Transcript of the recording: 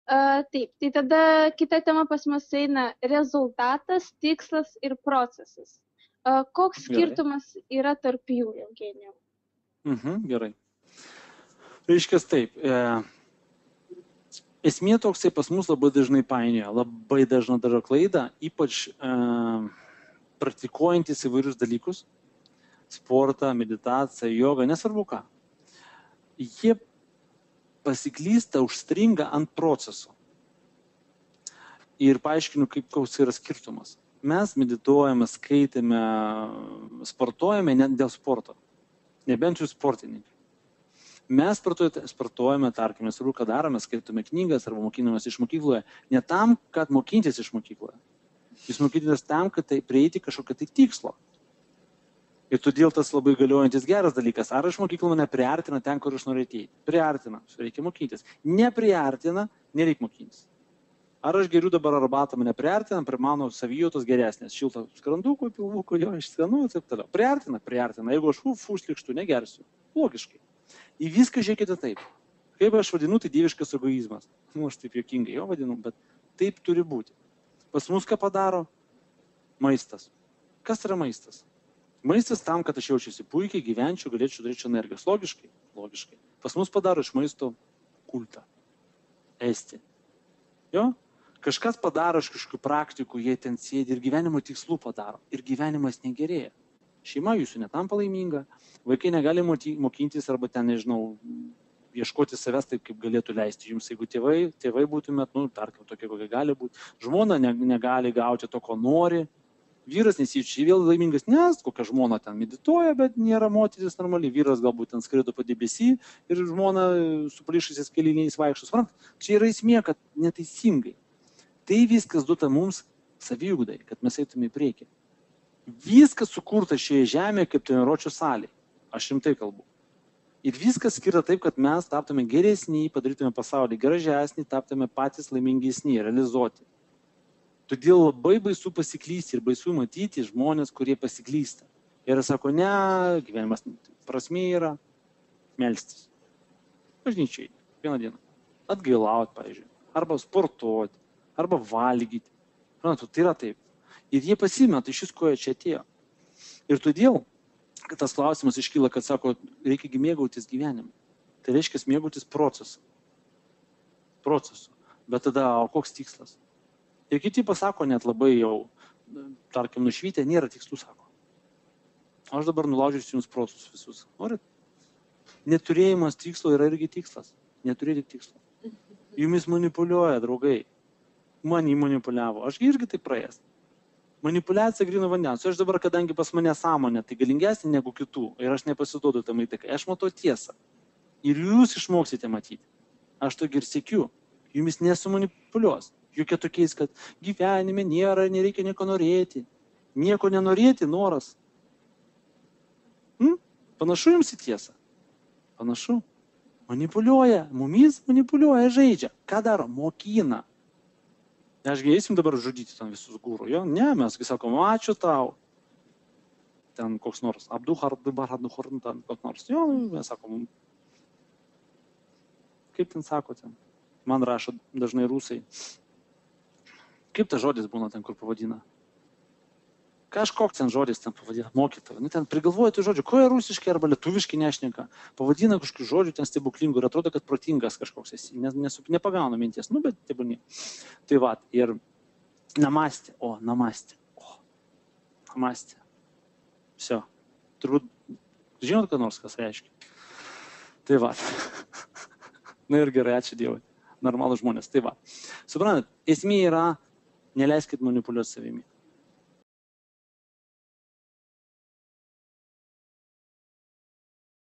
Taip, tai tada kita tema pas mus eina rezultatas, tikslas ir procesas. Koks skirtumas yra tarp jų, Eugenijau? Gerai. Reiškia taip, esmė toksai pas mus labai dažnai painioja, labai dažna daro klaidą, ypač praktikuojantis įvairius dalykus, sportą, meditaciją, jogą, nesvarbu ką. Jie pasiklysta, užstringa ant proceso. Ir paaiškinu, koks yra skirtumas. Mes medituojame, skaitėme, sportuojame ne dėl sporto. Nebent jūs sportininkai. Mes sportuojame, tarkime, svarbu, ką darome, skaitome knygas arba mokinamės iš mokykloje, ne tam, kad mokintis iš mokykloje. Jūs mokytės tam, kad tai prieiti kažkokio tai tikslo. Ir todėl tas labai galiojantis geras dalykas. Ar iš mokyklo mane priartina ten, kur aš noriu ateiti? Priartina, reikia mokytis. Nepriartina, nereikia mokytis. Ar aš geriu dabar arbatą, mane priartina, prie mano savijautos geresnės, šilto skranduko, pilvuko, jo išskanu ir taip toliau. Priartina. Jeigu aš šlikštų, negersiu. Logiškai. Į viską žiūrėkite taip. Kaip aš vadinu, tai dieviškas egoizmas. Aš taip juokingai jo vadinu, bet taip turi būti. Pas mus ką padaro? Maistas. Kas yra maistas? Maistas tam, kad aš jaučiuosi puikiai, gyvenčiau, galėčiau turėti energijos. Logiškai. Pas mus padaro iš maisto kultą. Esti. Jo? Kažkas padaro iš kažkokių praktikų, jie ten sėdi ir gyvenimo tikslų padaro. Ir gyvenimas negerėja. Šeima jūsų netampa laiminga, vaikai negali mokintis arba ten, nežinau, ieškoti savęs taip, kaip galėtų leisti jums, jeigu tėvai būtumėt, tarkim, tokie, kokie gali būti. Žmona negali gauti to, ko nori. Vyras nesijaučia vėl laimingas, nes kokia žmona ten medituoja, bet nėra moteris normali. Vyras galbūt ten skraido po debesį ir žmona suplyšusiais kailiniais vaikšto. Čia yra esmė, kad neteisingai. Tai viskas duota mums saviugdai, kad mes eitume į priekį. Viskas sukurta šioje žemėje kaip treniruočių salė. Aš rimtai kalbu. Ir viskas skirta taip, kad mes taptume geresni, padarytume pasaulį gražesnį, taptume patys laimingesni, realizuoti. Todėl labai baisu pasiklysti ir baisu matyti žmonės, kurie pasiklysta. Ir sako, ne, gyvenimas prasmė yra melstis. Bažnyčiai, vieną dieną. Atgailauti, pavyzdžiui. Arba sportuoti, arba valgyti. Tai yra taip. Ir jie pasimeta iš ko jie čia atėjo. Ir todėl, kad tas klausimas iškyla, kad sako, reikia mėgautis gyvenimu. Tai reiškia mėgautis procesu. Bet tada, o koks tikslas? Ir kiti pasako net labai jau, tarkim, nušvytę, nėra tikslų, sako. Aš dabar nulaužysiu jums procesus visus. Norit? Neturėjimas tikslo yra irgi tikslas. Neturėti tikslo. Jumis manipuliuoja, draugai. Mane manipuliavo. Aš irgi tai praėjęs. Manipuliacija grino vandens. Aš dabar, kadangi pas mane sąmonė, tai galingesnė negu kitų. Ir aš nepasiduodu tam įtakai. Aš matau tiesą. Ir jūs išmoksite matyti. Aš to ir siekiu. Jumis nesumanipuliuos. Jokie tokiais, kad gyvenime nėra, nereikia nieko norėti. Nieko nenorėti, noras. Panašu jums į tiesą? Panašu. Manipuliuoja. Mumis manipuliuoja, žaidžia. Ką daro? Mokina. Ašgi eisim dabar žudyti ten visus gūrų, jo? Ne, mes sakom, ačiū tau. Ten koks nors, ten koks nors. Jo, mes sakom, kaip ten sako ten? Man rašo dažnai rusai. Kaip tas žodis būna ten, kur pavadina? Kažkoks ten žodis ten pavadina, mokytoja. Ten prigalvoja tų žodžių, ko jie rusiškai arba lietuviškai nešneka. Pavadina kažkokių žodžių ten stebuklingų ir atrodo, kad protingas kažkoks esi. Nepagauna minties, bet tebūnie. Tai va, ir namastė. Namastė. Vsio. Turbūt, žinot, ką nors kas reiškia. Tai va. Na ir gerai, ačiū Dievui. Normalų žmonės. Tai va. Suprantat, esmė yra, neleiskit manipuliuoti savimi.